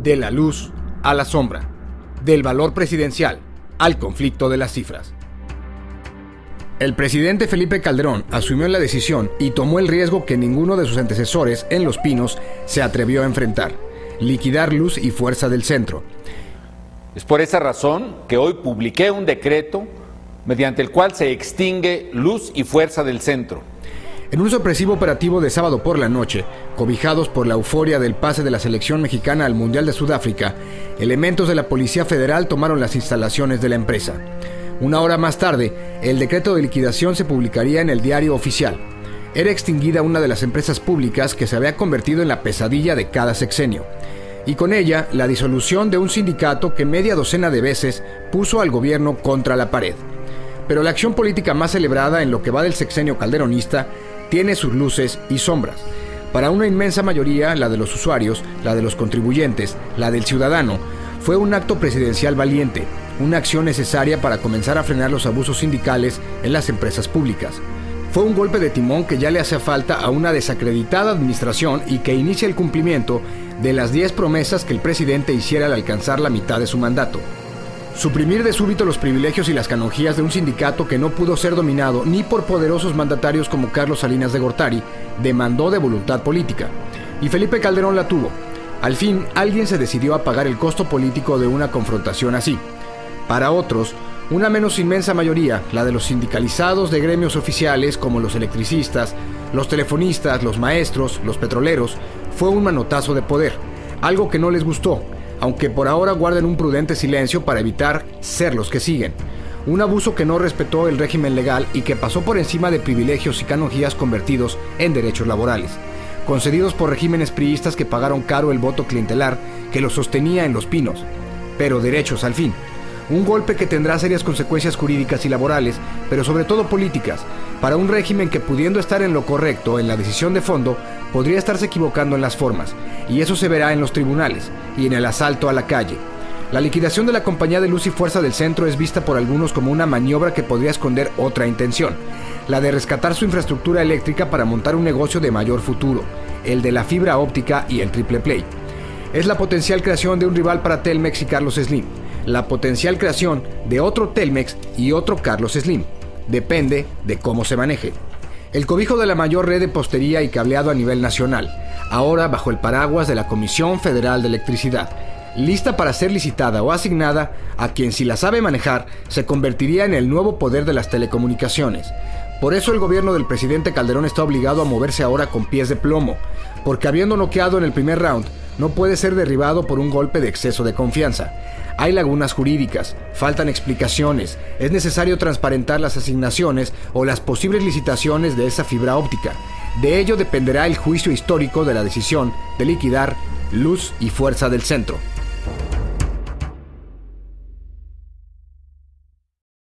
De la luz a la sombra, del valor presidencial al conflicto de las cifras. El presidente Felipe Calderón asumió la decisión y tomó el riesgo que ninguno de sus antecesores en Los Pinos se atrevió a enfrentar: liquidar Luz y Fuerza del Centro. Es por esa razón que hoy publiqué un decreto mediante el cual se extingue Luz y Fuerza del Centro. En un sorpresivo operativo de sábado por la noche, cobijados por la euforia del pase de la selección mexicana al Mundial de Sudáfrica, elementos de la Policía Federal tomaron las instalaciones de la empresa. Una hora más tarde, el decreto de liquidación se publicaría en el Diario Oficial. Era extinguida una de las empresas públicas que se había convertido en la pesadilla de cada sexenio. Y con ella, la disolución de un sindicato que media docena de veces puso al gobierno contra la pared. Pero la acción política más celebrada en lo que va del sexenio calderonista tiene sus luces y sombras. Para una inmensa mayoría, la de los usuarios, la de los contribuyentes, la del ciudadano, fue un acto presidencial valiente, una acción necesaria para comenzar a frenar los abusos sindicales en las empresas públicas. Fue un golpe de timón que ya le hace falta a una desacreditada administración y que inicia el cumplimiento de las 10 promesas que el presidente hiciera al alcanzar la mitad de su mandato. Suprimir de súbito los privilegios y las canonjías de un sindicato que no pudo ser dominado ni por poderosos mandatarios como Carlos Salinas de Gortari, demandó de voluntad política. Y Felipe Calderón la tuvo. Al fin, alguien se decidió a pagar el costo político de una confrontación así. Para otros, una menos inmensa mayoría, la de los sindicalizados de gremios oficiales como los electricistas, los telefonistas, los maestros, los petroleros, fue un manotazo de poder, algo que no les gustó, aunque por ahora guarden un prudente silencio para evitar ser los que siguen. Un abuso que no respetó el régimen legal y que pasó por encima de privilegios y canonjías convertidos en derechos laborales, concedidos por regímenes priistas que pagaron caro el voto clientelar que los sostenía en Los Pinos. Pero derechos al fin. Un golpe que tendrá serias consecuencias jurídicas y laborales, pero sobre todo políticas, para un régimen que, pudiendo estar en lo correcto en la decisión de fondo, podría estarse equivocando en las formas, y eso se verá en los tribunales y en el asalto a la calle. La liquidación de la Compañía de Luz y Fuerza del Centro es vista por algunos como una maniobra que podría esconder otra intención, la de rescatar su infraestructura eléctrica para montar un negocio de mayor futuro, el de la fibra óptica y el triple play. Es la potencial creación de un rival para Telmex y Carlos Slim, la potencial creación de otro Telmex y otro Carlos Slim. Depende de cómo se maneje. El cobijo de la mayor red de postería y cableado a nivel nacional, ahora bajo el paraguas de la Comisión Federal de Electricidad, lista para ser licitada o asignada a quien, si la sabe manejar, se convertiría en el nuevo poder de las telecomunicaciones. Por eso el gobierno del presidente Calderón está obligado a moverse ahora con pies de plomo, porque habiendo noqueado en el primer round, no puede ser derribado por un golpe de exceso de confianza. Hay lagunas jurídicas, faltan explicaciones, es necesario transparentar las asignaciones o las posibles licitaciones de esa fibra óptica. De ello dependerá el juicio histórico de la decisión de liquidar Luz y Fuerza del Centro.